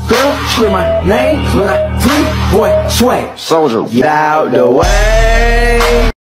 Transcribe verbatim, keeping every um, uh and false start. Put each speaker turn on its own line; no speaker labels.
Girl, scream my name when I free boy sway. Soldier, get out the way.